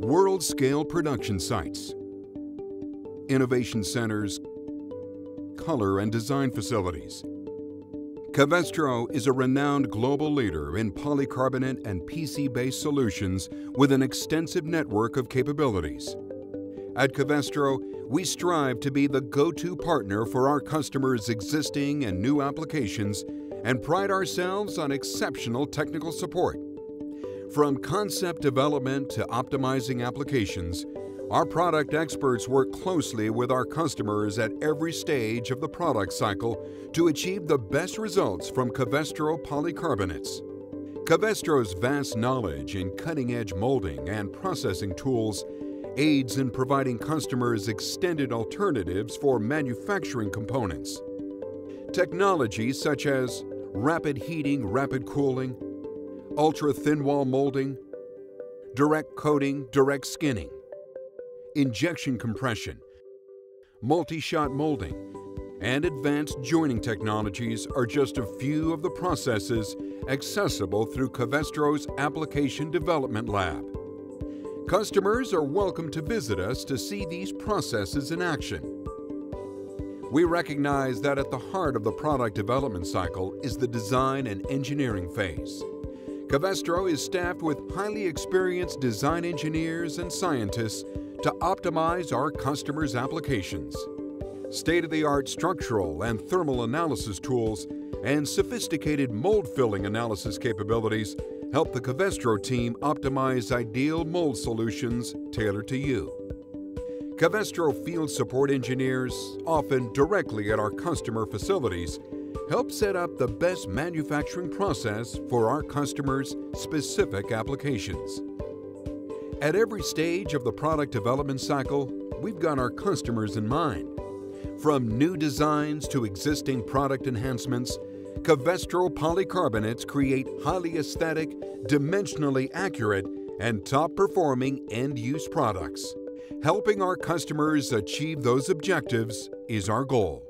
world-scale production sites, innovation centers, color and design facilities. Covestro is a renowned global leader in polycarbonate and PC-based solutions with an extensive network of capabilities. At Covestro, we strive to be the go-to partner for our customers' existing and new applications and pride ourselves on exceptional technical support. From concept development to optimizing applications, our product experts work closely with our customers at every stage of the product cycle to achieve the best results from Covestro polycarbonates. Covestro's vast knowledge in cutting-edge molding and processing tools aids in providing customers extended alternatives for manufacturing components. Technologies such as rapid heating, rapid cooling, ultra-thin wall molding, direct coating, direct skinning, injection compression, multi-shot molding, and advanced joining technologies are just a few of the processes accessible through Covestro's Application Development Lab. Customers are welcome to visit us to see these processes in action. We recognize that at the heart of the product development cycle is the design and engineering phase. Covestro is staffed with highly experienced design engineers and scientists to optimize our customers' applications. State-of-the-art structural and thermal analysis tools and sophisticated mold filling analysis capabilities help the Covestro team optimize ideal mold solutions tailored to you. Covestro field support engineers, often directly at our customer facilities, help set up the best manufacturing process for our customers' specific applications. At every stage of the product development cycle, we've got our customers in mind. From new designs to existing product enhancements, Covestro polycarbonates create highly aesthetic, dimensionally accurate, and top-performing end-use products. Helping our customers achieve those objectives is our goal.